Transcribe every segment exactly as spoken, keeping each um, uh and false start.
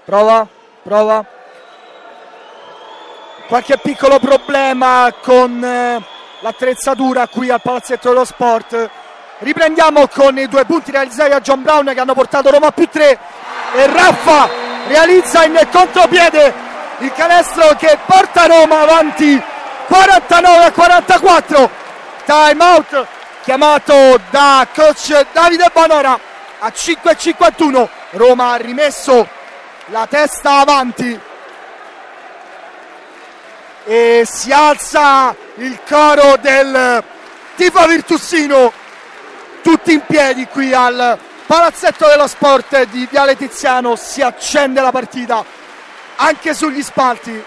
prova, prova. Qualche piccolo problema con eh, l'attrezzatura qui al Palazzetto dello Sport. Riprendiamo con i due punti realizzati da John Brown che hanno portato Roma a più tre e Raffa realizza in contropiede il canestro che porta Roma avanti quarantanove a quarantaquattro. Time out chiamato da coach Davide Bonora. A cinque e cinquantuno Roma ha rimesso la testa avanti e si alza il coro del tifo virtusino, tutti in piedi qui al Palazzetto dello Sport di Viale Tiziano. Si accende la partita anche sugli spalti.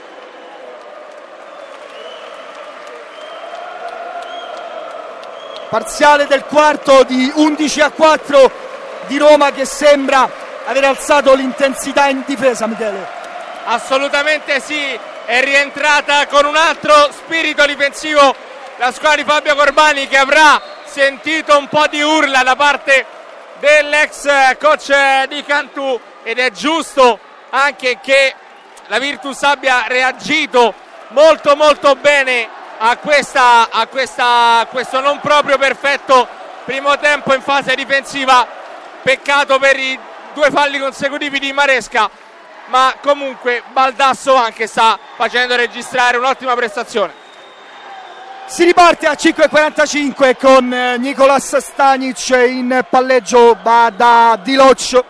Parziale del quarto di undici a quattro di Roma, che sembra aver alzato l'intensità in difesa, Michele. Assolutamente sì, è rientrata con un altro spirito difensivo la squadra di Fabio Corbani, che avrà sentito un po' di urla da parte dell'ex coach di Cantù, ed è giusto anche che la Virtus abbia reagito molto molto bene a, questa, a, questa, a questo non proprio perfetto primo tempo in fase difensiva. Peccato per i due falli consecutivi di Maresca, ma comunque Baldasso anche sta facendo registrare un'ottima prestazione. Si riparte a cinque e quarantacinque con Nicolas Stanic in palleggio, va da Diloc,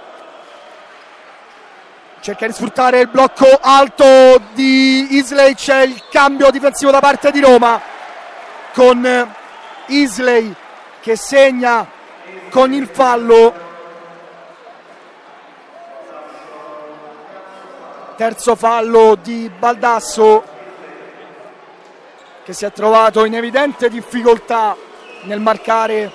cerca di sfruttare il blocco alto di Isley. C'è il cambio difensivo da parte di Roma con Isley che segna con il fallo. Terzo fallo di Baldasso, che si è trovato in evidente difficoltà nel marcare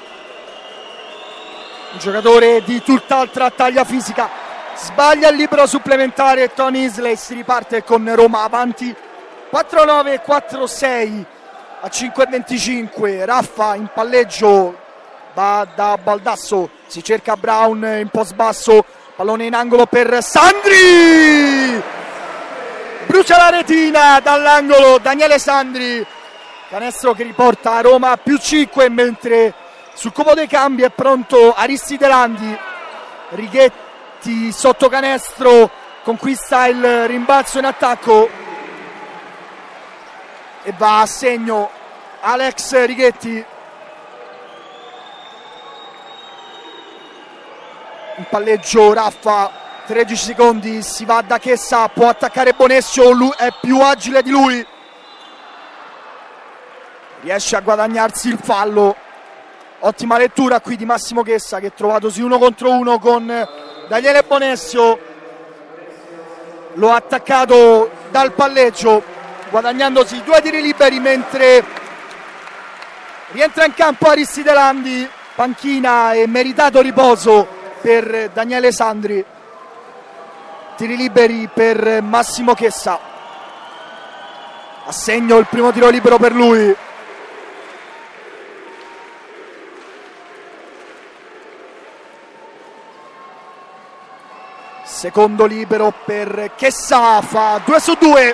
un giocatore di tutt'altra taglia fisica. Sbaglia il libero supplementare Tony Isley. Si riparte con Roma avanti quattro nove quattro sei a cinque e venticinque. Raffa in palleggio, va da Baldasso, si cerca Brown in post basso, pallone in angolo per Sandri, brucia la retina dall'angolo Daniele Sandri, canestro che riporta a Roma a più cinque, mentre sul covo dei cambi è pronto Aristide Landi. Righetti sotto canestro, conquista il rimbalzo in attacco e va a segno Alex Righetti. In palleggio Raffa, tredici secondi, si va da Chessa, può attaccare Bonesio, lui è più agile di lui, riesce a guadagnarsi il fallo. Ottima lettura qui di Massimo Chessa, che trovatosi uno contro uno con Daniele Bonesio, lo ha attaccato dal palleggio guadagnandosi due tiri liberi, mentre rientra in campo Aristide Landi, panchina e meritato riposo per Daniele Sandri. Tiri liberi per Massimo Chessa, a segno il primo tiro libero per lui. Secondo libero per Chessa, fa due su due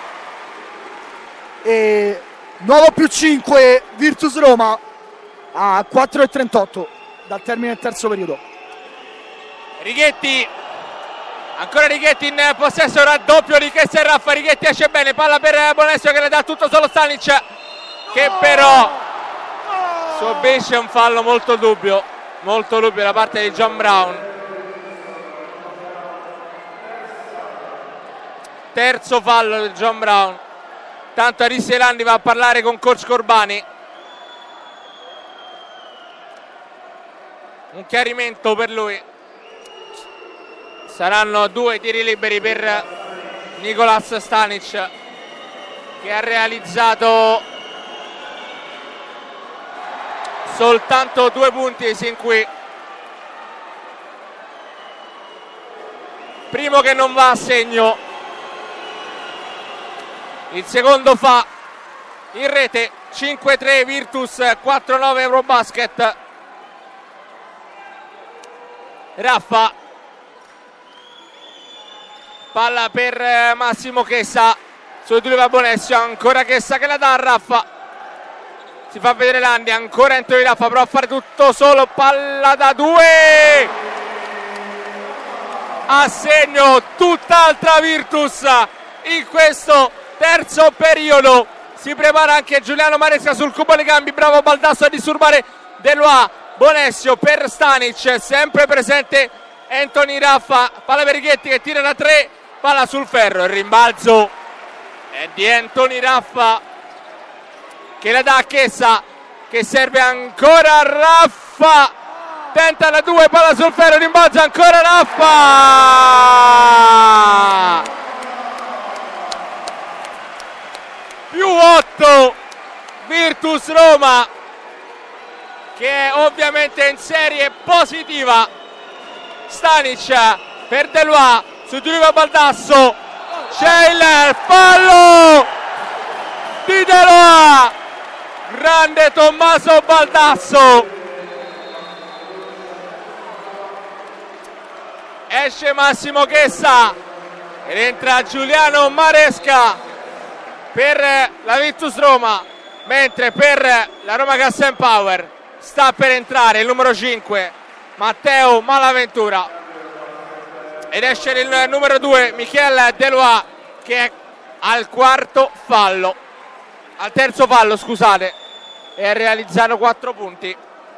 e nuovo più cinque Virtus Roma a quattro e trentotto dal termine del terzo periodo. Righetti, ancora Righetti in possesso, raddoppio di Chessa e Raffa. Righetti esce bene, palla per Bonesio che le dà tutto solo Stanic, che però subisce un fallo molto dubbio, molto dubbio da parte di John Brown. Terzo fallo di John Brown. Tanto Aristide Landi va a parlare con coach Corbani. Un chiarimento per lui. Saranno due tiri liberi per Nicolas Stanic, che ha realizzato soltanto due punti sin qui. Primo che non va a segno, il secondo fa in rete. Cinque tre Virtus, quattro nove Eurobasket. Raffa palla per Massimo Chessa su Giulio Bonesio, ancora Chessa che la dà a Raffa, si fa vedere Landi, ancora Anthony Raffa, prova a fare tutto solo, palla da due, a segno tutt'altra Virtus in questo terzo periodo. Si prepara anche Giuliano Maresca sul cubo dei cambi, bravo Baldasso a disturbare Delois. Bonesio per Stanic, sempre presente Anthony Raffa, palla per Righetti che tira da tre, palla sul ferro, il rimbalzo è di Anthony Raffa che la dà a Chessa, che serve ancora a Raffa, tenta la due, palla sul ferro, rimbalzo ancora Raffa, più otto Virtus Roma, che è ovviamente in serie positiva. Stanic per Delois su Giulio Baldasso, c'è il fallo di Delois, grande Tommaso Baldasso, esce Massimo Chessa ed entra Giuliano Maresca per la Virtus Roma, mentre per la Roma Gas and Power sta per entrare il numero cinque Matteo Malaventura ed esce il numero due Michel Delois, che è al quarto fallo, al terzo fallo scusate, e ha realizzato quattro punti.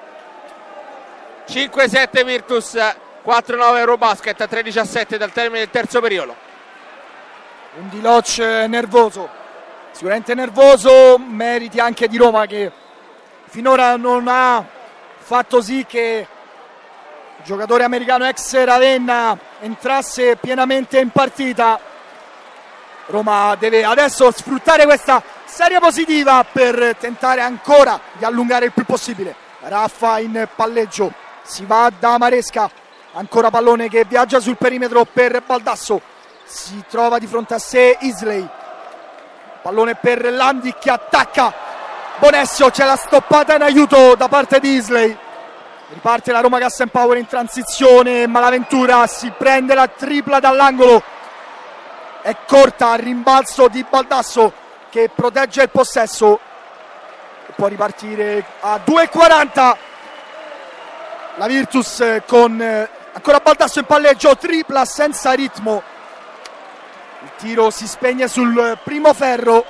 Cinque sette Virtus, quattro nove Eurobasket, tre diciassette dal termine del terzo periodo. Un Diloc nervoso, sicuramente nervoso, meriti anche di Roma che finora non ha fatto sì che il giocatore americano ex Ravenna entrasse pienamente in partita. Roma deve adesso sfruttare questa serie positiva per tentare ancora di allungare il più possibile. Raffa in palleggio, si va da Maresca, ancora pallone che viaggia sul perimetro per Baldasso, si trova di fronte a sé Isley, pallone per Landi che attacca Bonesio, c'è la stoppata in aiuto da parte di Isley, riparte la Roma Gas and Power in transizione, Malaventura si prende la tripla dall'angolo, è corta al rimbalzo di Baldasso che protegge il possesso, può ripartire a due e quaranta la Virtus con ancora Baldasso in palleggio, tripla senza ritmo, il tiro si spegne sul primo ferro,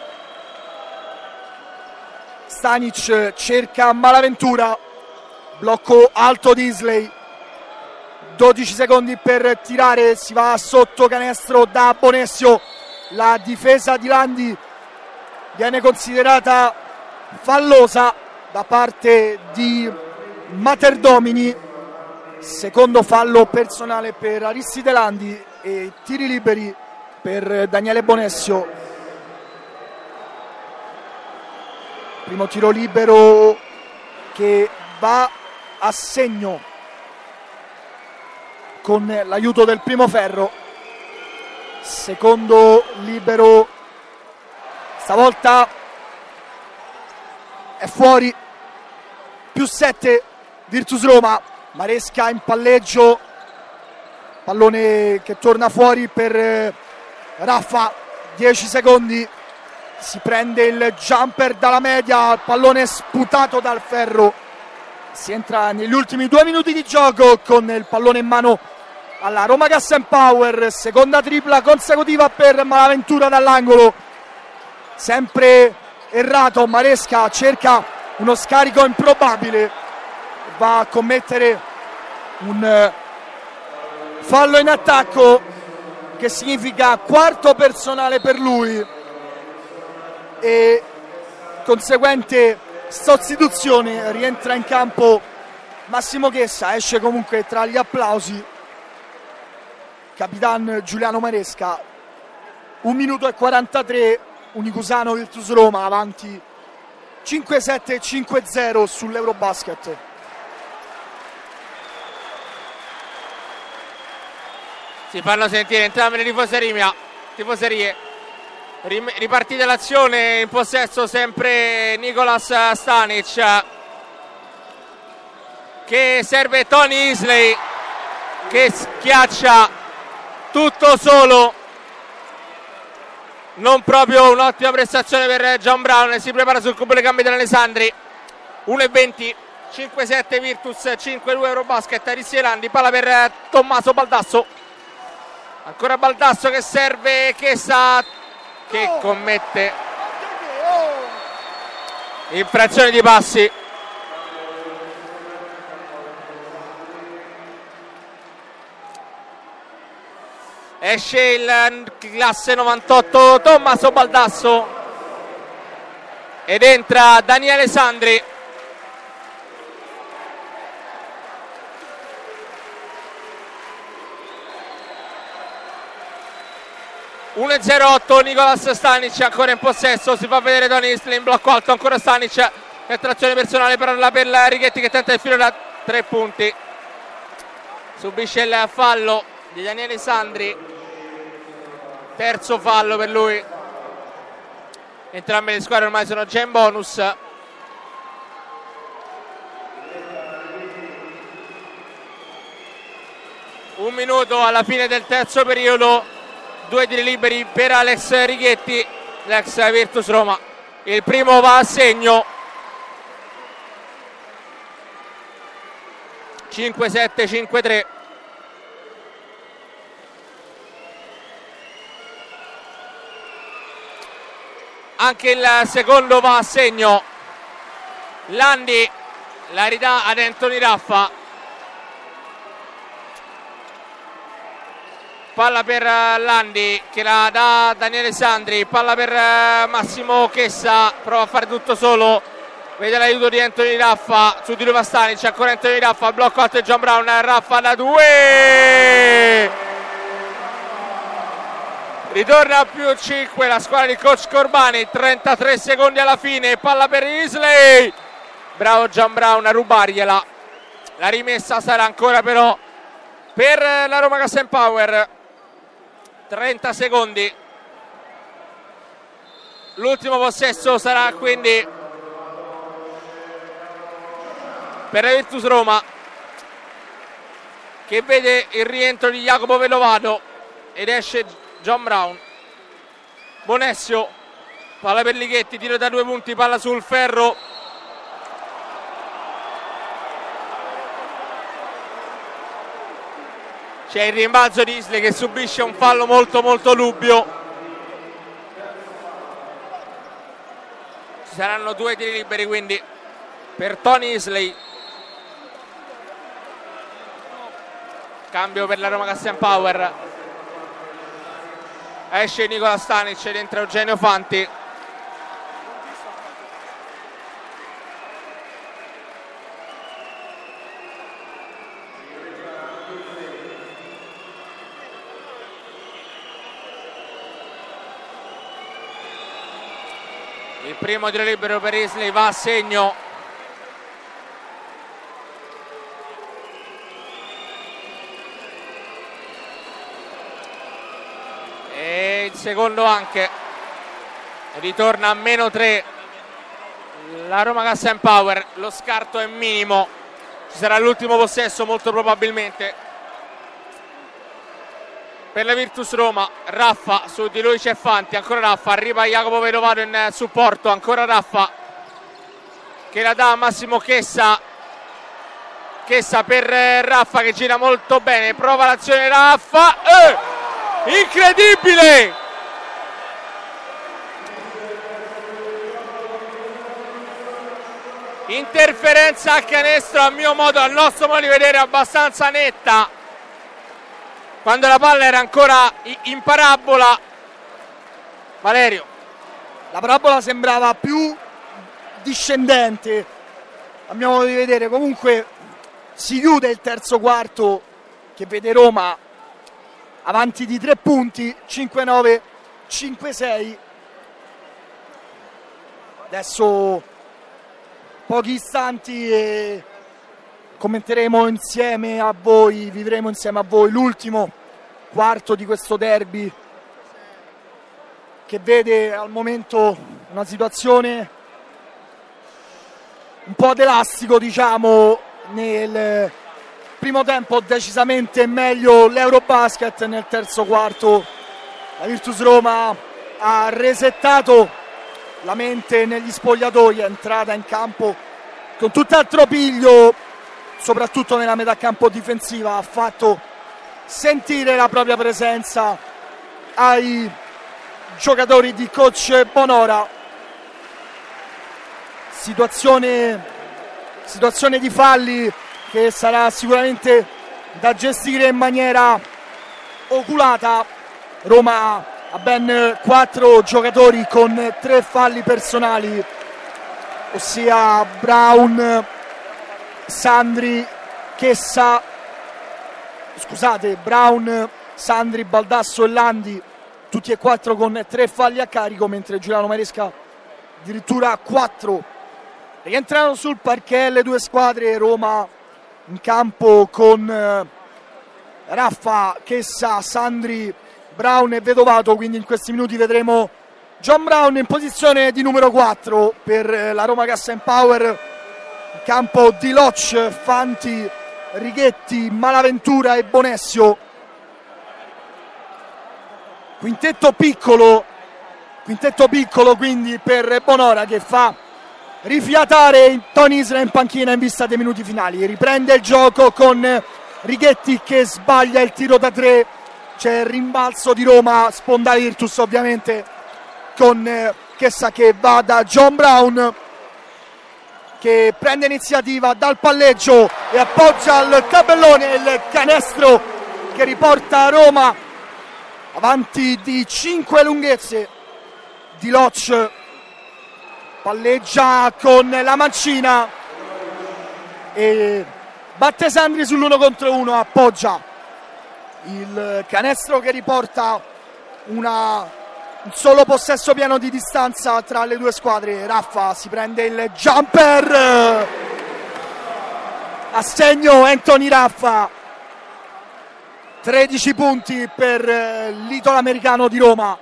Stanic cerca Malaventura, blocco alto di Isley, dodici secondi per tirare, si va sotto canestro da Bonesio, la difesa di Landi viene considerata fallosa da parte di Materdomini, secondo fallo personale per Aristide Landi e tiri liberi per Daniele Bonesio. Primo tiro libero che va a segno con l'aiuto del primo ferro, secondo libero stavolta è fuori, più sette Virtus Roma, Maresca in palleggio, pallone che torna fuori per Raffa, dieci secondi, si prende il jumper dalla media, pallone sputato dal ferro, si entra negli ultimi due minuti di gioco con il pallone in mano alla Roma Gas and Power, seconda tripla consecutiva per Malaventura dall'angolo, sempre errato, Maresca cerca uno scarico improbabile, va a commettere un fallo in attacco che significa quarto personale per lui e conseguente sostituzione, rientra in campo Massimo Chessa, esce comunque tra gli applausi capitan Giuliano Maresca. Un minuto e quarantatré, Unicusano Virtus Roma avanti cinque sette cinque zero sull'Eurobasket. Si fanno sentire entrambe le tifoserie, tifoserie. Ripartita l'azione, in possesso sempre Nicolas Stanic, che serve Tony Isley che schiaccia tutto solo non proprio un'ottima prestazione per John Brown. Si prepara sul cubo dei cambi dell'Alessandri. uno e venti, cinque sette Virtus, cinque due Eurobasket. Arissi Landi, palla per Tommaso Baldasso, ancora Baldasso che serve Chiesa, che commette infrazione di passi. Esce il classe novantotto Tommaso Baldasso ed entra Daniele Sandri. uno e zero otto Nicolas Stanic ancora in possesso, si fa vedere Tony Isley in blocco alto, ancora Stanic, attrazione personale per la per Righetti che tenta il filo da tre punti, subisce il fallo di Daniele Sandri, terzo fallo per lui. Entrambe le squadre ormai sono già in bonus. Un minuto alla fine del terzo periodo, due tiri liberi per Alex Righetti, l'ex Virtus Roma. Il primo va a segno. cinque sette cinque tre. Anche il secondo va a segno. Landi la ridà ad Anthony Raffa. Palla per Landi che la dà a Daniele Sandri, palla per Massimo Chessa, prova a fare tutto solo, vede l'aiuto di Anthony Raffa, su di lui va Stanic, ancora Anthony Raffa, blocco alto di John Brown, Raffa da due, ritorna a più cinque la squadra di coach Corbani, trentatré secondi alla fine, palla per Isley, bravo John Brown a rubargliela, la rimessa sarà ancora però per la Roma Gas and Power. trenta secondi, l'ultimo possesso sarà quindi per la Virtus Roma, che vede il rientro di Jacopo Velovado ed esce John Brown. Bonessio, palla per Lighetti, tiro da due punti, palla sul ferro, c'è il rimbalzo di Isley che subisce un fallo molto molto dubbio. Ci saranno due tiri liberi quindi per Tony Isley. Cambio per la Roma Gas and Power. Esce Nicola Stanic ed entra Eugenio Fanti. Il primo tiro libero per Isley va a segno. E il secondo anche. Ritorna a meno tre la Roma Gas and Power. Lo scarto è minimo. Ci sarà l'ultimo possesso molto probabilmente per la Virtus Roma. Raffa, su di lui c'è Fanti, ancora Raffa, arriva Jacopo Velovado in supporto, ancora Raffa che la dà a Massimo Chessa, Chessa per Raffa che gira molto bene, prova l'azione Raffa, eh! Incredibile! Interferenza a canestro, a mio modo, al nostro modo di vedere abbastanza netta, quando la palla era ancora in parabola. Valerio, la parabola sembrava più discendente a mio modo di vedere. Comunque si chiude il terzo quarto che vede Roma avanti di tre punti, cinque nove, cinque sei. Adesso pochi istanti e commenteremo insieme a voi, vivremo insieme a voi l'ultimo quarto di questo derby che vede al momento una situazione un po' ad elastico, diciamo. Nel primo tempo decisamente meglio l'Eurobasket, nel terzo quarto la Virtus Roma ha resettato la mente negli spogliatoi, è entrata in campo con tutt'altro piglio, soprattutto nella metà campo difensiva, ha fatto sentire la propria presenza ai giocatori di coach Bonora. Situazione, situazione di falli che sarà sicuramente da gestire in maniera oculata. Roma ha ben quattro giocatori con tre falli personali, ossia Brown, Sandri, Chessa, scusate, Brown, Sandri, Baldasso e Landi, tutti e quattro con tre falli a carico, mentre Giuliano Maresca addirittura quattro. Rientrano sul parquet le due squadre, Roma in campo con eh, Raffa, Chessa, Sandri, Brown e Vedovato, quindi in questi minuti vedremo John Brown in posizione di numero quattro per eh, la Roma Gas and Power, in campo Di Loc, Fanti, Righetti, Malaventura e Bonessio. Quintetto piccolo, quintetto piccolo quindi per Bonora, che fa rifiatare Tony Isla in panchina in vista dei minuti finali. Riprende il gioco con Righetti che sbaglia il tiro da tre, c'è il rimbalzo di Roma, sponda Virtus ovviamente, con Chessa che va da John Brown, che prende iniziativa dal palleggio e appoggia al tabellone il canestro che riporta Roma avanti di cinque lunghezze. Di Loc palleggia con la mancina e batte Sandri sull'uno contro uno, appoggia il canestro che riporta una, un solo possesso pieno di distanza tra le due squadre. Raffa si prende il jumper, a segno Anthony Raffa, tredici punti per l'italo-americano di Roma.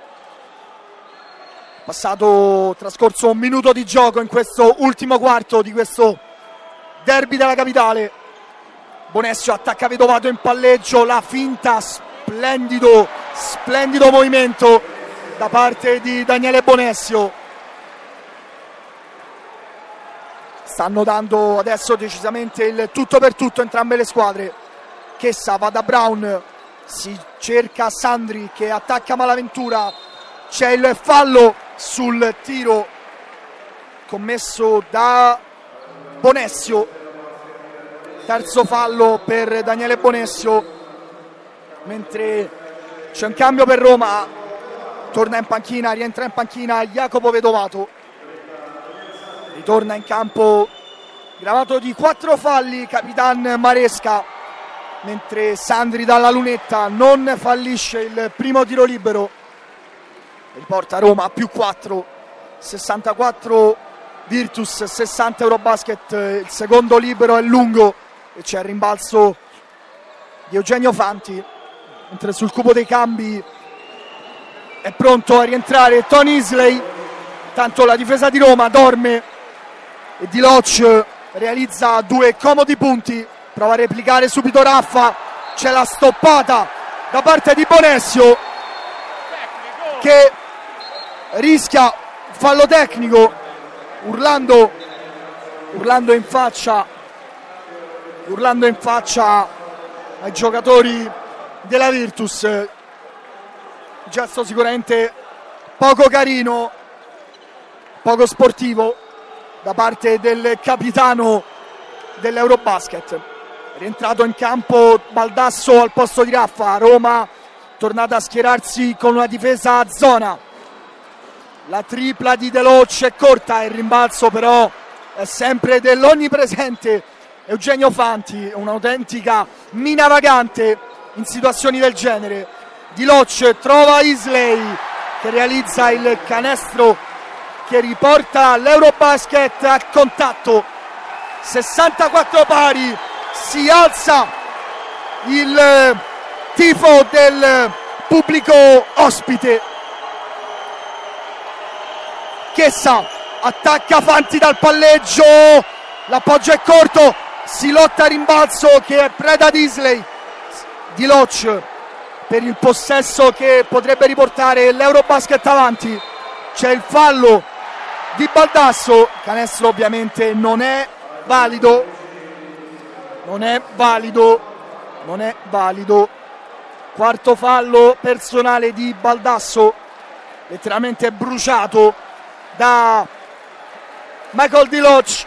Passato, trascorso un minuto di gioco in questo ultimo quarto di questo derby della capitale. Bonessio attacca Vedovato in palleggio, la finta, splendido, splendido movimento da parte di Daniele Bonessio. Stanno dando adesso decisamente il tutto per tutto entrambe le squadre. Chessa va da Brown, si cerca Sandri che attacca Malaventura, c'è il fallo sul tiro commesso da Bonessio, terzo fallo per Daniele Bonessio, mentre c'è un cambio per Roma, torna in panchina, rientra in panchina Jacopo Vedovato, ritorna in campo gravato di quattro falli Capitan Maresca, mentre Sandri dalla lunetta non fallisce il primo tiro libero, riporta Roma a più quattro, sessantaquattro Virtus, sessanta Eurobasket. Il secondo libero è lungo e c'è il rimbalzo di Eugenio Fanti, mentre sul cubo dei cambi è pronto a rientrare Tony Isley. Tanto la difesa di Roma dorme e Di Loc realizza due comodi punti, prova a replicare subito Raffa, c'è la stoppata da parte di Bonessio che rischia fallo tecnico, urlando urlando in faccia urlando in faccia ai giocatori della Virtus. Gesto sicuramente poco carino, poco sportivo da parte del capitano dell'Eurobasket. Rientrato in campo Baldasso al posto di Raffa. Roma tornata a schierarsi con una difesa a zona. La tripla di De Loc è corta, il rimbalzo però è sempre dell'onnipresente Eugenio Fanti, un'autentica mina vagante in situazioni del genere. Di Loc trova Isley che realizza il canestro che riporta l'Eurobasket a contatto. sessantaquattro pari, si alza il tifo del pubblico ospite. Chessa attacca Fanti dal palleggio, l'appoggio è corto, si lotta a rimbalzo che è preda di Isley. Di Loc per il possesso che potrebbe riportare l'Eurobasket avanti. C'è il fallo di Baldasso, canestro ovviamente non è valido, non è valido, non è valido. Quarto fallo personale di Baldasso, letteralmente bruciato da Michael Deloach.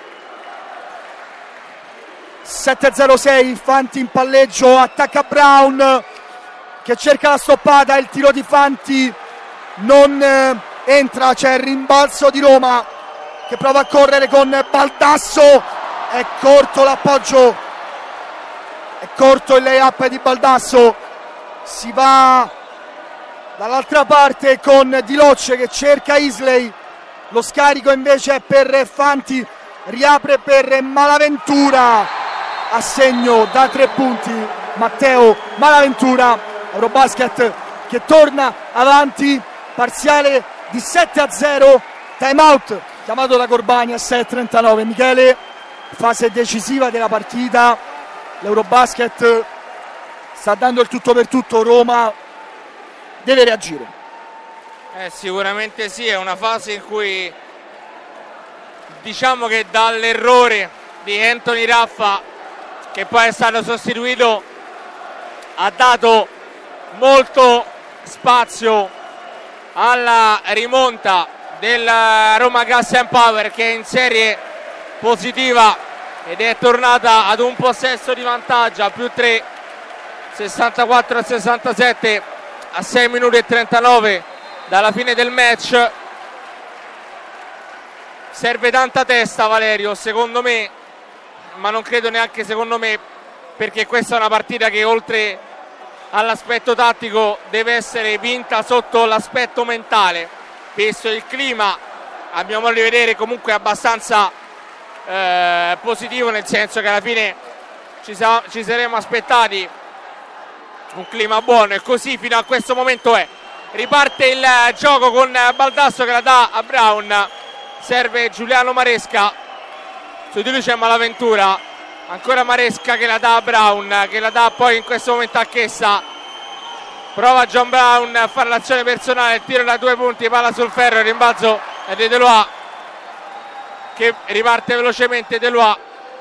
sette zero sei, Fanti in palleggio, attacca Brown che cerca la stoppata, il tiro di Fanti non eh, entra, c'è il rimbalzo di Roma che prova a correre con Baldasso, è corto l'appoggio, è corto il layup di Baldasso, si va dall'altra parte con Deloach che cerca Isley, lo scarico invece è per Fanti, riapre per Malaventura, a segno da tre punti Matteo Malaventura. Eurobasket che torna avanti, parziale di sette a zero, time out chiamato da Corbani a sei e trentanove. Michele, fase decisiva della partita, l'Eurobasket sta dando il tutto per tutto, Roma deve reagire. Eh, sicuramente sì, è una fase in cui diciamo che dall'errore di Anthony Raffa, che poi è stato sostituito, ha dato molto spazio alla rimonta del Roma Gas and Power, che è in serie positiva ed è tornata ad un possesso di vantaggio a più tre, sessantaquattro a sessantasette a sei minuti e trentanove dalla fine del match. Serve tanta testa, Valerio, secondo me, ma non credo neanche secondo me, perché questa è una partita che oltre all'aspetto tattico deve essere vinta sotto l'aspetto mentale, visto il clima a mio modo di vedere comunque abbastanza eh, positivo, nel senso che alla fine ci, sa- ci saremmo aspettati un clima buono e così fino a questo momento è. Riparte il gioco con Baldasso che la dà a Brown, serve Giuliano Maresca, su di lui c'è Malaventura, ancora Maresca che la dà a Brown, che la dà poi in questo momento a Chessa, prova John Brown a fare l'azione personale, tiro da due punti, palla sul ferro, il rimbalzo è di Delois che riparte velocemente, Delois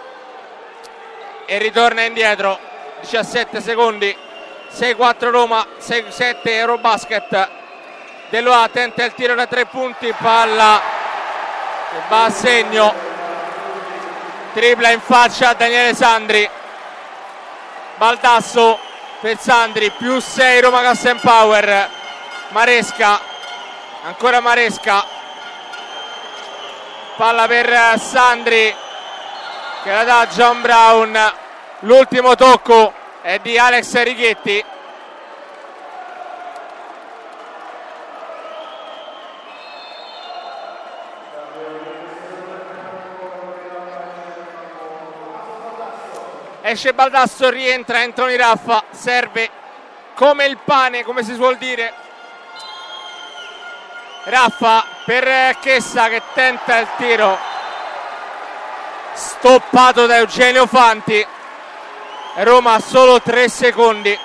e ritorna indietro, diciassette secondi, sei quattro Roma, sei sette Eurobasket. Delois tenta il tiro da tre punti, palla che va a segno, tripla in faccia a Daniele Sandri. Baldasso per Sandri, più sei Roma Gas and Power. Maresca, ancora Maresca, palla per Sandri che la dà a John Brown, l'ultimo tocco è di Alex Righetti. Esce Baldasso, rientra Anthony Raffa, serve come il pane, come si suol dire. Raffa per Chessa che tenta il tiro, stoppato da Eugenio Fanti. Roma ha solo tre secondi,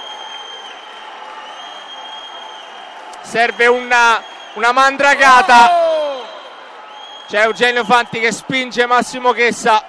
serve una, una mandragata, c'è Eugenio Fanti che spinge Massimo Chessa,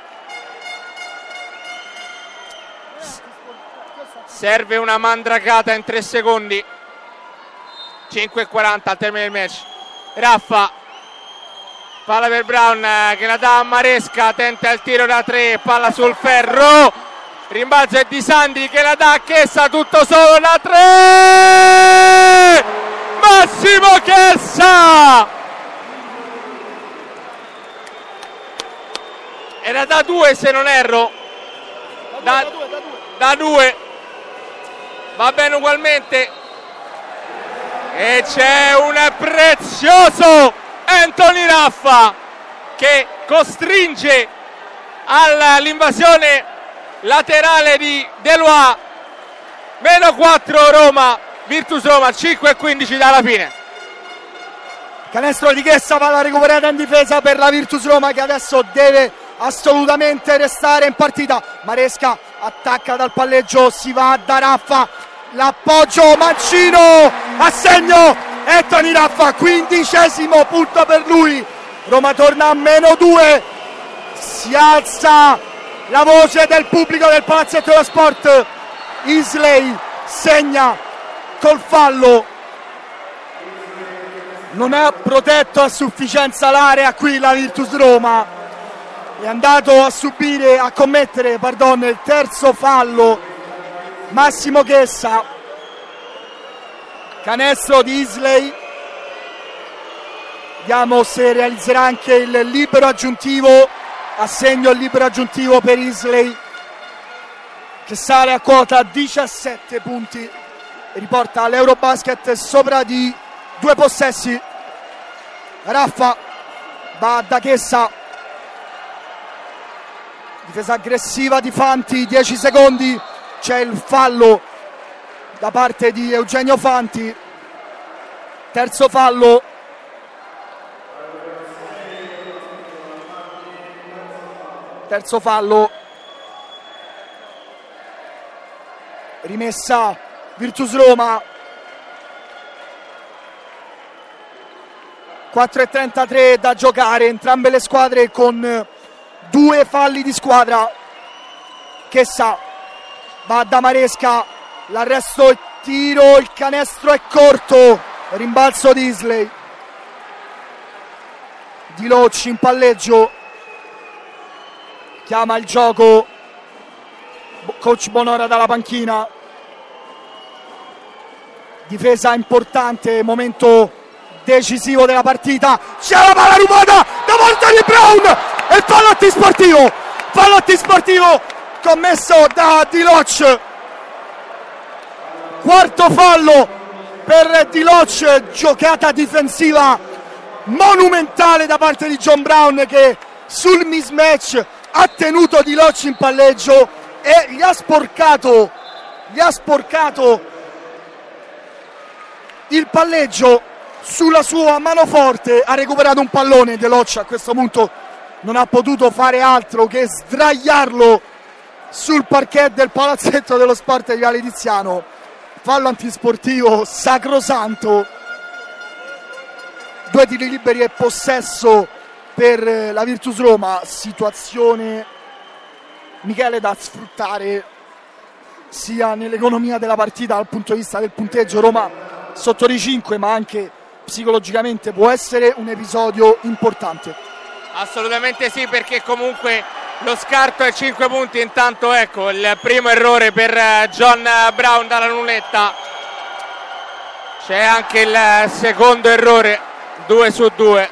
serve una mandragata in tre secondi, cinque e quaranta al termine del match. Raffa, palla per Brown che la dà a Maresca, tenta il tiro da tre, palla sul ferro, rimbalzo è di Sandri che la dà a Chessa, tutto solo da tre, Massimo Chessa, era da due se non erro, da, da due, va bene ugualmente. E c'è un prezioso Anthony Raffa che costringe all'invasione laterale di Delois. Meno quattro Roma, Virtus Roma, cinque e quindici dalla fine. Canestro di Chessa, palla recuperata in difesa per la Virtus Roma che adesso deve assolutamente restare in partita. Maresca attacca dal palleggio, si va da Raffa, l'appoggio Mancino a segno e Tony Raffa, quindicesimo punto per lui. Roma torna a meno due, si alza la voce del pubblico del Palazzetto dello Sport. Isley segna col fallo, non ha protetto a sufficienza l'area qui la Virtus Roma, è andato a subire, a commettere pardon, il terzo fallo Massimo Chessa. Canestro di Isley, vediamo se realizzerà anche il libero aggiuntivo, assegno il libero aggiuntivo per Isley che sale a quota diciassette punti e riporta l'Eurobasket sopra di due possessi. Raffa va da Chessa, difesa aggressiva di Fanti, dieci secondi, c'è il fallo da parte di Eugenio Fanti, terzo fallo. Terzo fallo, rimessa Virtus Roma. quattro e trentatré da giocare, entrambe le squadre con due falli di squadra. Chessa va da Maresca, l'arresto e tiro, il canestro è corto, rimbalzo di Isley. Di Locci in palleggio, chiama il gioco coach Bonora dalla panchina. Difesa importante, momento decisivo della partita, c'è la palla rubata da parte di Brown e il fallo antisportivo, fallo antisportivo commesso da Diloc. Quarto fallo per Diloc, giocata difensiva monumentale da parte di John Brown che sul mismatch ha tenuto Diloc in palleggio e gli ha sporcato gli ha sporcato il palleggio sulla sua mano forte. Ha recuperato un pallone, Diloc a questo punto non ha potuto fare altro che sdraiarlo sul parquet del Palazzetto dello Sport di Viale Tiziano. Fallo antisportivo sacrosanto, due tiri liberi e possesso per la Virtus Roma. Situazione, Michele, da sfruttare sia nell'economia della partita dal punto di vista del punteggio. Roma sotto di cinque, ma anche psicologicamente può essere un episodio importante. Assolutamente sì, perché comunque lo scarto è cinque punti. Intanto ecco il primo errore per John Brown dalla lunetta, c'è anche il secondo errore, due su due,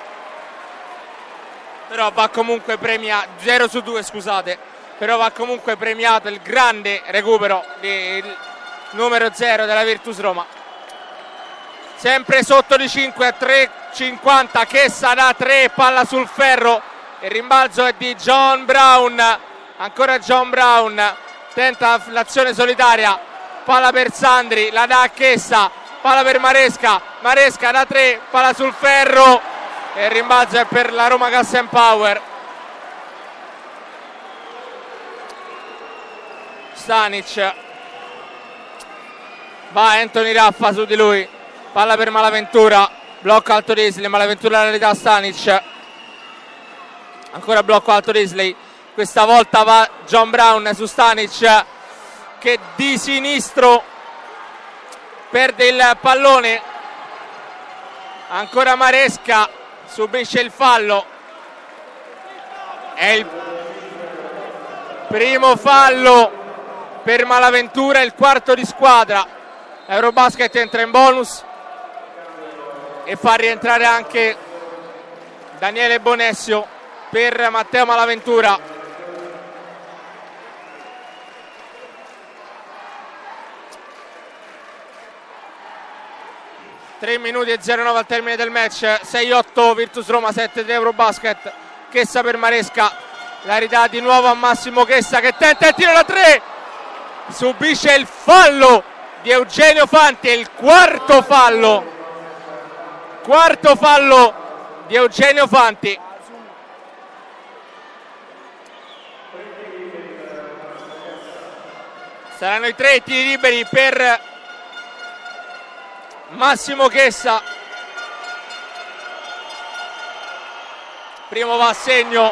però va comunque premiato, zero su due scusate, però va comunque premiato il grande recupero del numero zero della Virtus Roma. Sempre sotto di cinque a tre cinquanta, Chessa da tre, palla sul ferro, il rimbalzo è di John Brown, ancora John Brown, tenta l'azione solitaria, palla per Sandri, la dà a Chessa, palla per Maresca, Maresca da tre, palla sul ferro e il rimbalzo è per la Roma Gas and Power. Stanic, va Anthony Raffa su di lui, palla per Malaventura, blocco alto di Isley, Malaventura la ridà a Stanic, ancora blocco alto di Isley, questa volta va John Brown su Stanic che di sinistro perde il pallone, ancora Maresca subisce il fallo, è il primo fallo per Malaventura, il quarto di squadra. Eurobasket entra in bonus e fa rientrare anche Daniele Bonessio per Matteo Malaventura. tre minuti e zero nove al termine del match, sei otto Virtus Roma, sette di Eurobasket. Chessa per Maresca, la ridà di nuovo a Massimo Chessa che tenta il tiro da tre, subisce il fallo di Eugenio Fanti, è il quarto fallo quarto fallo di Eugenio Fanti. Saranno i tre tiri liberi per Massimo Chessa. Primo va a segno.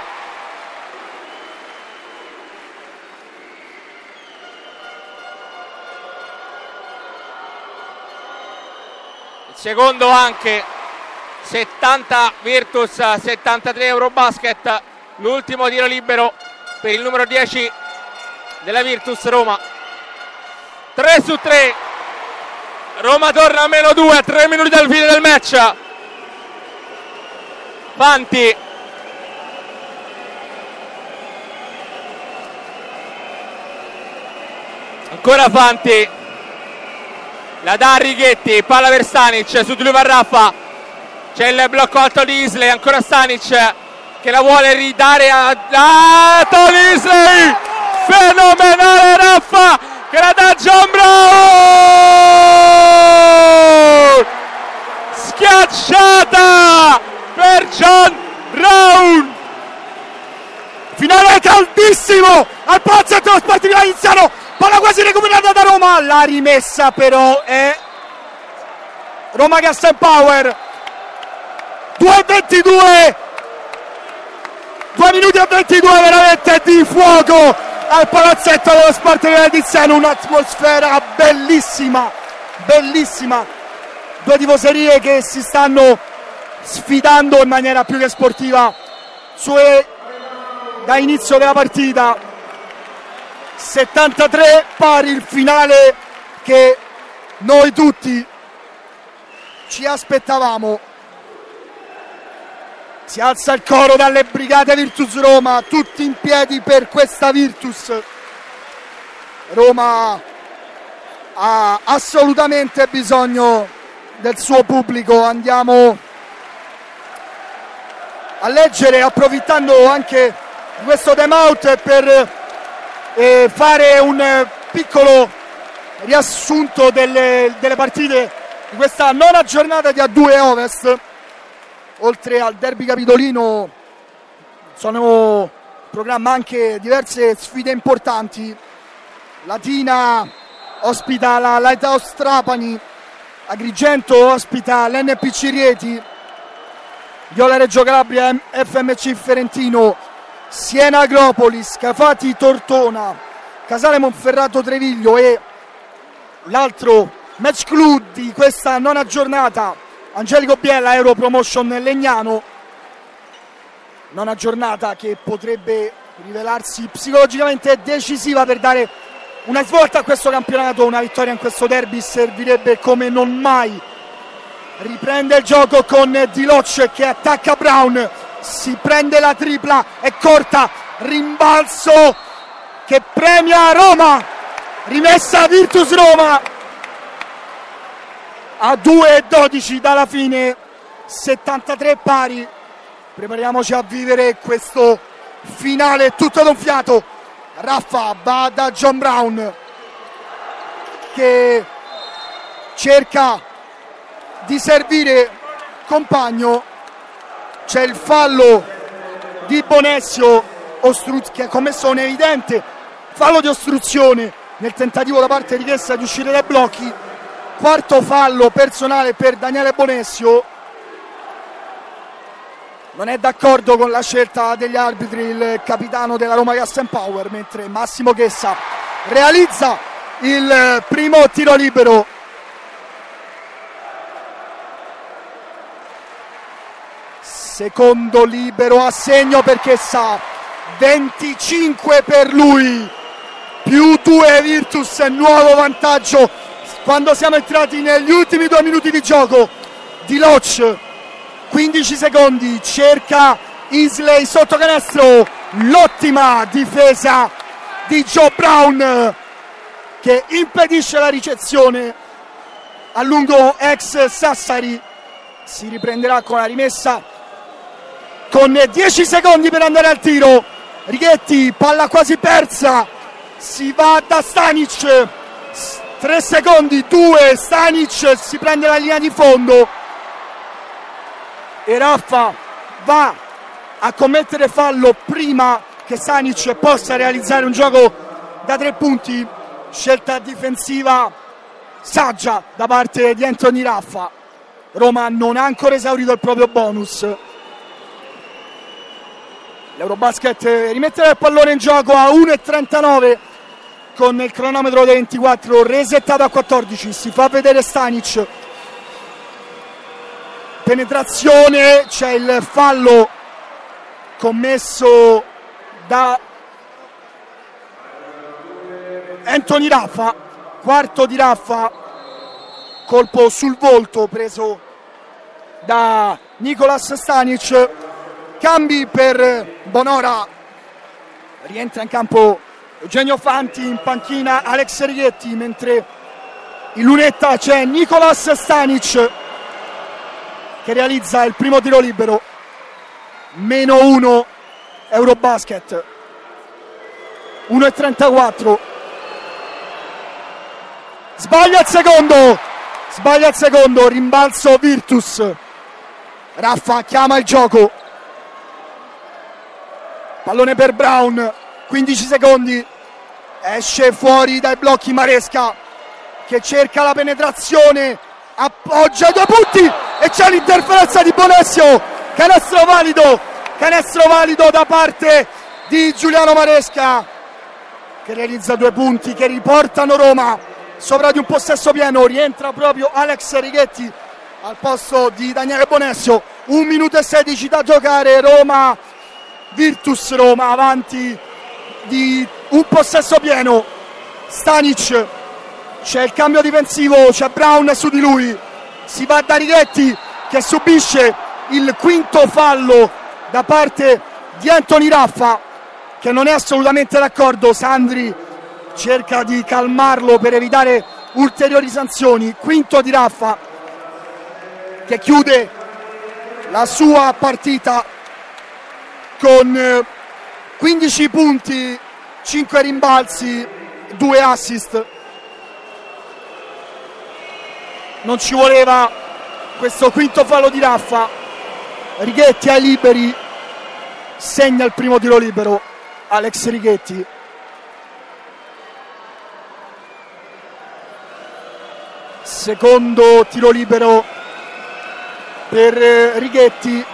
Il secondo anche. settanta Virtus, settantatré Eurobasket. L'ultimo tiro libero per il numero dieci della Virtus Roma. tre su tre. Roma torna a meno due a tre minuti dal fine del match. Fanti. Ancora Fanti. La dà a Righetti, palla per Stanic, su di lui va Raffa. C'è il blocco alto di Isley, ancora Stanic che la vuole ridare a ah, Tony Isley. Fenomenale Raffa che la dà a John Brown. Schiacciata per John Brown. Finale caldissimo al Palazzetto dello Sport di Lavizzano, palla quasi recuperata da Roma, la rimessa però è Roma Gas and Power. Due e ventidue, due minuti e ventidue veramente di fuoco al Palazzetto dello Sport di Lavizzano, un'atmosfera bellissima, bellissima, due tifoserie che si stanno sfidando in maniera più che sportiva su da inizio della partita. settantatré pari il finale che noi tutti ci aspettavamo. Si alza il coro dalle brigate Virtus Roma, tutti in piedi per questa Virtus. Roma ha assolutamente bisogno del suo pubblico. Andiamo a leggere, approfittando anche di questo time out per eh, fare un eh, piccolo riassunto delle, delle partite di questa nona giornata di A due Ovest. Oltre al derby capitolino sono in programma anche diverse sfide importanti. Latina ospita la Lighthouse Trapani, Agrigento ospita l'N P C Rieti, Viola Reggio Calabria F M C Ferentino, Siena Agropoli, Scafati Tortona, Casale Monferrato Treviglio e l'altro match clou di questa nona giornata, Angelico Biella Euro Promotion Legnano. Nona giornata che potrebbe rivelarsi psicologicamente decisiva per dare una svolta a questo campionato. Una vittoria in questo derby servirebbe come non mai. Riprende il gioco con Diloc che attacca Brown, si prende la tripla, è corta, rimbalzo che premia Roma, rimessa Virtus Roma. A due e dodici dalla fine, settantatré pari. Prepariamoci a vivere questo finale tutto d'un fiato. Raffa va da John Brown che cerca di servire compagno. C'è il fallo di Bonesio che ha commesso un evidente fallo di ostruzione nel tentativo da parte di Chessa di uscire dai blocchi. Quarto fallo personale per Daniele Bonesio. Non è d'accordo con la scelta degli arbitri il capitano della Roma Gas and Power, mentre Massimo Chessa realizza il primo tiro libero. Secondo libero a segno per Chessa, venticinque per lui, più due Virtus, nuovo vantaggio quando siamo entrati negli ultimi due minuti di gioco. Diloc, quindici secondi, cerca Isley sotto canestro, l'ottima difesa di Joe Brown che impedisce la ricezione a lungo ex Sassari. Si riprenderà con la rimessa con dieci secondi per andare al tiro. Righetti, palla quasi persa, si va da Stanic, tre secondi, due, Stanic si prende la linea di fondo e Raffa va a commettere fallo prima che Stanic possa realizzare un gioco da tre punti. scelta difensiva saggia da parte di Anthony Raffa. Roma non ha ancora esaurito il proprio bonus. L'Eurobasket rimetterà il pallone in gioco a uno e trentanove con il cronometro dei ventiquattro resettato a quattordici. Si fa vedere Stanic, penetrazione, c'è il fallo commesso da Anthony Raffa, quarto di Raffa, colpo sul volto preso da Nicolas Stanic. Cambi per Bonora, rientra in campo Eugenio Fanti, in panchina Alex Righetti, mentre in lunetta c'è Nicolas Stanic che realizza il primo tiro libero. Meno uno Eurobasket, uno e trentaquattro. Sbaglia il secondo, sbaglia il secondo, rimbalzo Virtus. Raffa chiama il gioco, pallone per Brown, quindici secondi, esce fuori dai blocchi Maresca che cerca la penetrazione, appoggia i due punti e c'è l'interferenza di Bonesio. Canestro valido, canestro valido da parte di Giuliano Maresca che realizza due punti che riportano Roma sopra di un possesso pieno. Rientra proprio Alex Righetti al posto di Daniele Bonesio. Un minuto e sedici da giocare. Roma Virtus Roma avanti di un possesso pieno. Stanic, c'è il cambio difensivo, c'è Brown su di lui, si va da Righetti che subisce il quinto fallo da parte di Anthony Raffa che non è assolutamente d'accordo. Sandri cerca di calmarlo per evitare ulteriori sanzioni. Quinto di Raffa che chiude la sua partita con quindici punti, cinque rimbalzi, due assist. Non ci voleva questo quinto fallo di Raffa. Righetti ai liberi, segna il primo tiro libero Alex Righetti. Secondo tiro libero per Righetti,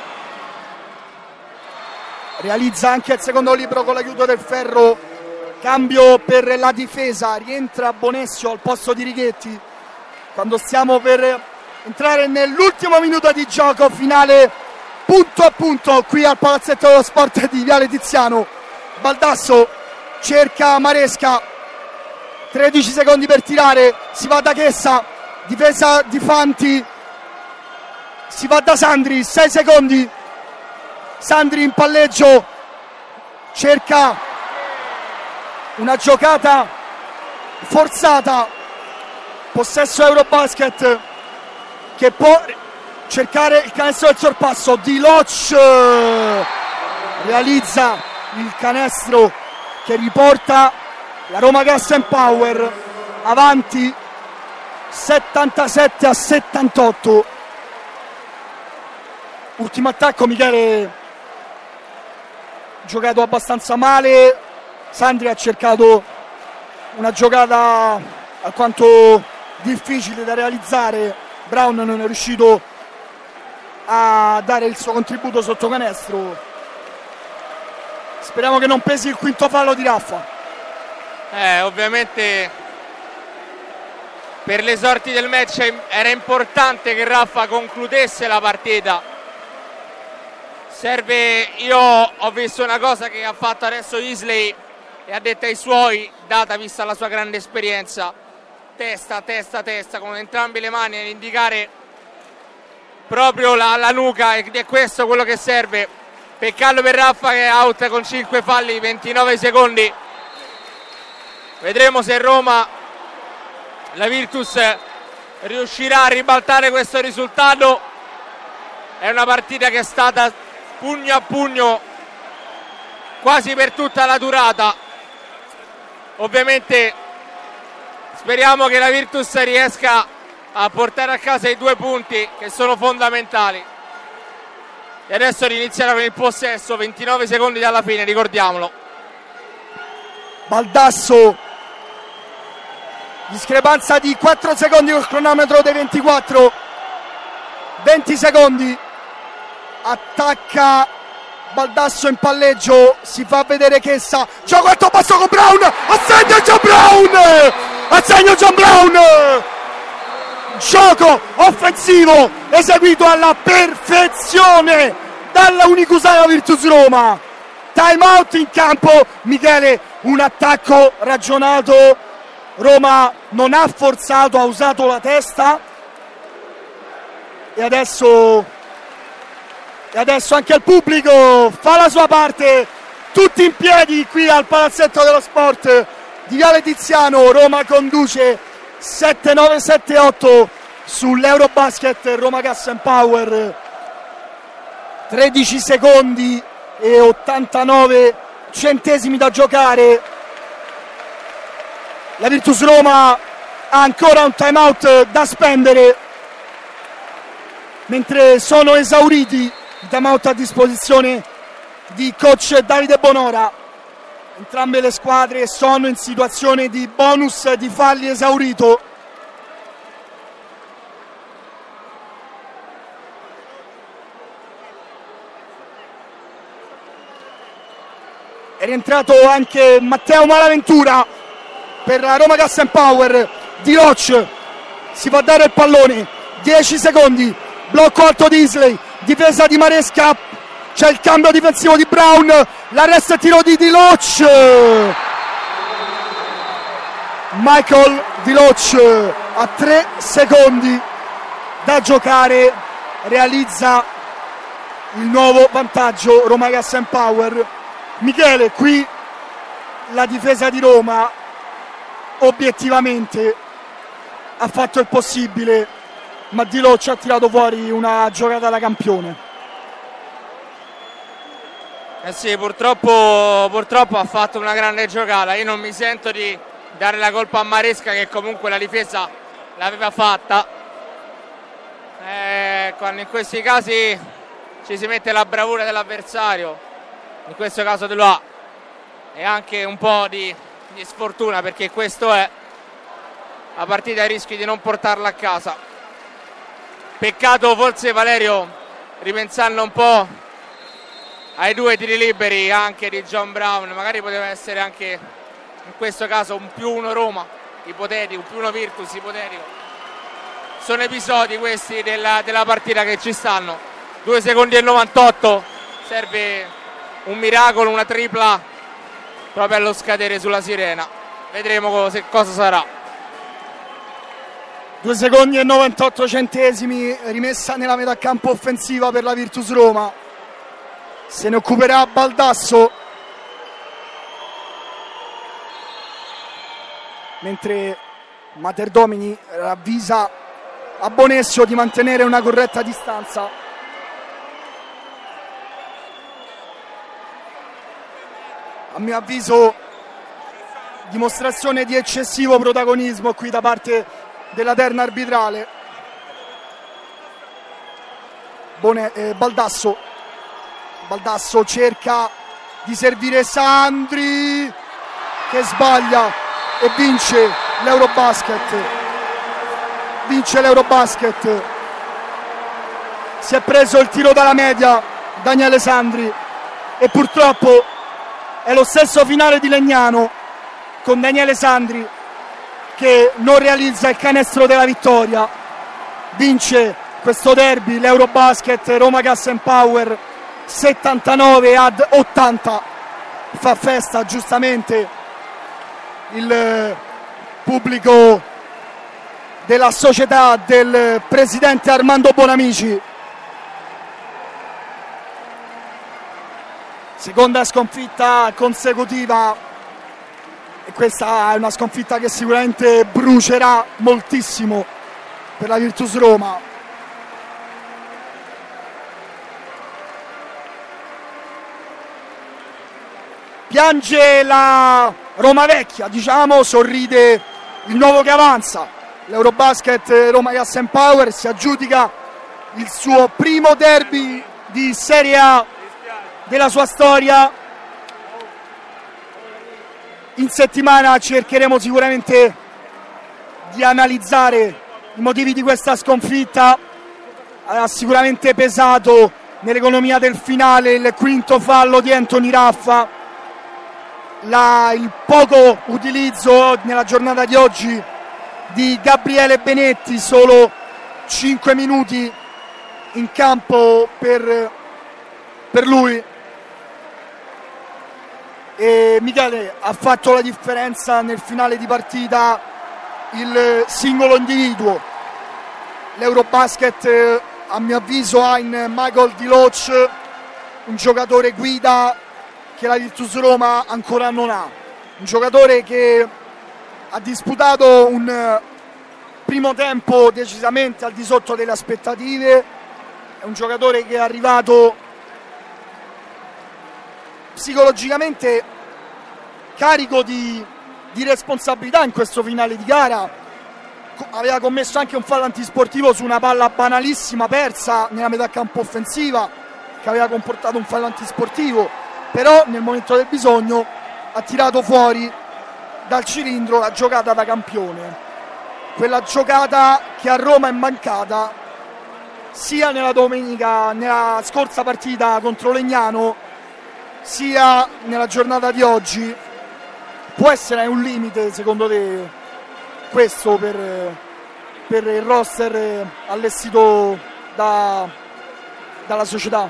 realizza anche il secondo libero con l'aiuto del ferro. Cambio per la difesa, rientra Bonesio al posto di Righetti quando stiamo per entrare nell'ultimo minuto di gioco finale, punto a punto qui al Palazzetto dello Sport di Viale Tiziano. Baldasso cerca Maresca, tredici secondi per tirare, si va da Chessa, difesa di Fanti, si va da Sandri, sei secondi, Sandri in palleggio, cerca una giocata forzata, possesso Eurobasket che può cercare il canestro del sorpasso. Di Loc realizza il canestro che riporta la Roma Gas and Power avanti settantasette a settantotto. Ultimo attacco, Michele, giocato abbastanza male. Sandri ha cercato una giocata alquanto difficile da realizzare, Brown non è riuscito a dare il suo contributo sotto canestro. Speriamo che non pesi il quinto fallo di Raffa. Eh, ovviamente per le sorti del match era importante che Raffa concludesse la partita. Serve, io ho visto una cosa che ha fatto adesso Isley e ha detto ai suoi, data vista la sua grande esperienza, testa, testa, testa, con entrambe le mani ad indicare proprio la, la nuca, ed è questo quello che serve. Peccato per Raffa che è out con cinque falli, ventinove secondi. Vedremo se Roma, la Virtus, riuscirà a ribaltare questo risultato. È una partita che è stata pugno a pugno quasi per tutta la durata. Ovviamente speriamo che la Virtus riesca a portare a casa i due punti che sono fondamentali. E adesso rinizierà con il possesso, ventinove secondi dalla fine, ricordiamolo. Baldasso discrepanza di quattro secondi col cronometro dei ventiquattro, venti secondi, attacca Baldasso in palleggio, si fa vedere che sa, gioco alto basso con Brown, assegna John Brown, assegna John Brown, gioco offensivo eseguito alla perfezione dalla Unicusana Virtus Roma, time out in campo. Michele, un attacco ragionato, Roma non ha forzato, ha usato la testa e adesso e adesso anche il pubblico fa la sua parte, tutti in piedi qui al Palazzetto dello Sport di Viale Tiziano. Roma conduce sette nove sette otto sull'Eurobasket Roma Gas and Power, tredici secondi e ottantanove centesimi da giocare. La Virtus Roma ha ancora un timeout da spendere, mentre sono esauriti i timeout a disposizione di coach Davide Bonora. Entrambe le squadre sono in situazione di bonus di falli esaurito. È rientrato anche Matteo Malaventura per la Roma Gas and Power. Di Loc si fa dare il pallone, dieci secondi, blocco alto di Isley, difesa di Maresca, c'è il cambio difensivo di Brown, l'arresto e tiro di Di Loc. Michael Di Loc a tre secondi da giocare realizza il nuovo vantaggio Roma Gas and Power. Michele, qui la difesa di Roma obiettivamente ha fatto il possibile, ma Di Loc ha tirato fuori una giocata da campione. Eh sì, purtroppo, purtroppo ha fatto una grande giocata. Io non mi sento di dare la colpa a Maresca, che comunque la difesa l'aveva fatta. Eh, quando in questi casi ci si mette la bravura dell'avversario, in questo caso De Loa, e anche un po' di, di sfortuna, perché questo è la partita, rischi di non portarla a casa. Peccato forse, Valerio, ripensando un po' ai due tiri liberi anche di John Brown, magari poteva essere anche in questo caso un più uno Roma ipotetico, un più uno Virtus ipotetico. Sono episodi questi della, della partita che ci stanno. Due secondi e novantotto, serve un miracolo, una tripla proprio allo scadere sulla sirena. Vedremo cosa, cosa sarà. Due secondi e novantotto centesimi, rimessa nella metà campo offensiva per la Virtus Roma. Se ne occuperà Baldasso, mentre Materdomini ravvisa a Bonesio di mantenere una corretta distanza. A mio avviso dimostrazione di eccessivo protagonismo qui da parte della terna arbitrale. Bone, eh, Baldasso Baldasso cerca di servire Sandri, che sbaglia e vince l'Eurobasket. Vince l'Eurobasket. Si è preso il tiro dalla media Daniele Sandri e purtroppo è lo stesso finale di Legnano, con Daniele Sandri che non realizza il canestro della vittoria. Vince questo derby l'Eurobasket Roma Gas and Power settantanove ad ottanta. Fa festa giustamente il pubblico della società del presidente Armando Bonamici. Seconda sconfitta consecutiva, e questa è una sconfitta che sicuramente brucerà moltissimo per la Virtus Roma. Piange la Roma vecchia, diciamo, sorride il nuovo che avanza. L'Eurobasket Roma Gas and Power si aggiudica il suo primo derby di Serie A della sua storia. In settimana cercheremo sicuramente di analizzare i motivi di questa sconfitta. Ha sicuramente pesato nell'economia del finale il quinto fallo di Anthony Raffa, la, il poco utilizzo nella giornata di oggi di Gabriele Benetti, solo cinque minuti in campo per, per lui. E Michele, ha fatto la differenza nel finale di partita il singolo individuo. L'Eurobasket, a mio avviso, ha in Michael Deloach un giocatore guida che la Virtus Roma ancora non ha, un giocatore che ha disputato un primo tempo decisamente al di sotto delle aspettative, è un giocatore che è arrivato psicologicamente carico di, di responsabilità in questo finale di gara. Aveva commesso anche un fallo antisportivo su una palla banalissima persa nella metà campo offensiva, che aveva comportato un fallo antisportivo, però nel momento del bisogno ha tirato fuori dal cilindro la giocata da campione, quella giocata che a Roma è mancata sia nella domenica, nella scorsa partita contro Legnano, sia nella giornata di oggi. Può essere un limite secondo te questo per, per il roster allestito da, dalla società?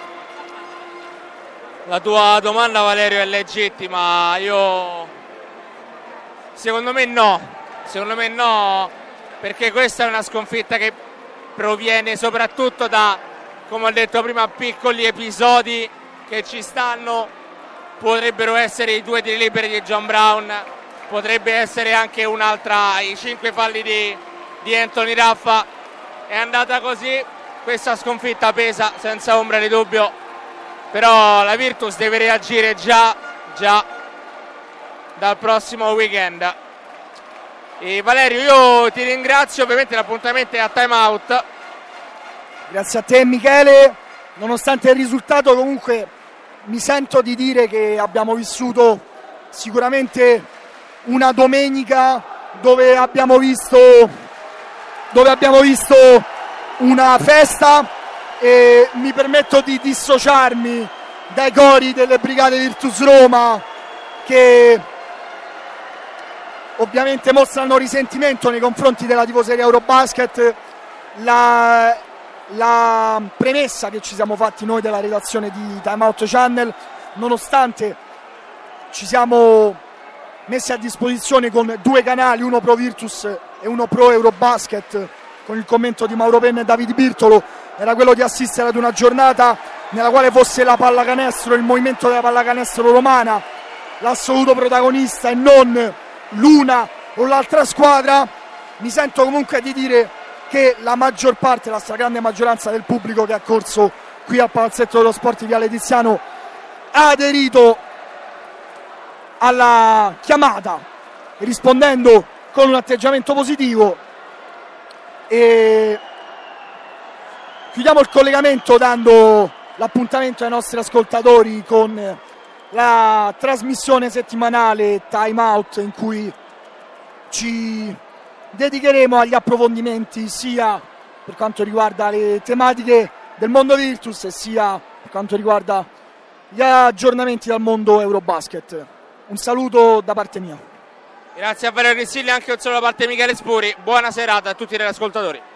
La tua domanda, Valerio, è legittima. Io secondo me no, secondo me no, perché questa è una sconfitta che proviene soprattutto da, come ho detto prima, piccoli episodi che ci stanno. Potrebbero essere i due tiri liberi di John Brown, potrebbe essere anche un'altra, i cinque falli di, di Anthony Raffa. È andata così, questa sconfitta pesa senza ombra di dubbio, però la Virtus deve reagire già, già dal prossimo weekend. E Valerio, io ti ringrazio, ovviamente l'appuntamento è a time out. Grazie a te Michele, nonostante il risultato comunque mi sento di dire che abbiamo vissuto sicuramente una domenica dove abbiamo visto dove abbiamo visto una festa, e mi permetto di dissociarmi dai cori delle Brigate Virtus Roma che ovviamente mostrano risentimento nei confronti della tifoseria Eurobasket. La, la premessa che ci siamo fatti noi della redazione di Time Out Channel, nonostante ci siamo messi a disposizione con due canali, uno pro Virtus e uno pro Eurobasket, con il commento di Mauro Penna e Davide Birtolo, era quello di assistere ad una giornata nella quale fosse la pallacanestro, il movimento della pallacanestro romana l'assoluto protagonista e non l'una o l'altra squadra. Mi sento comunque di dire che la maggior parte, la stragrande maggioranza del pubblico che ha corso qui al Palazzetto dello Sport di Viale Tiziano ha aderito alla chiamata, rispondendo con un atteggiamento positivo. E chiudiamo il collegamento dando l'appuntamento ai nostri ascoltatori con la trasmissione settimanale Time Out, in cui ci dedicheremo agli approfondimenti sia per quanto riguarda le tematiche del mondo Virtus sia per quanto riguarda gli aggiornamenti dal mondo Eurobasket. Un saluto da parte mia. Grazie a Valerio Rissilli, anche un saluto da parte di Michele Spuri. Buona serata a tutti gli ascoltatori.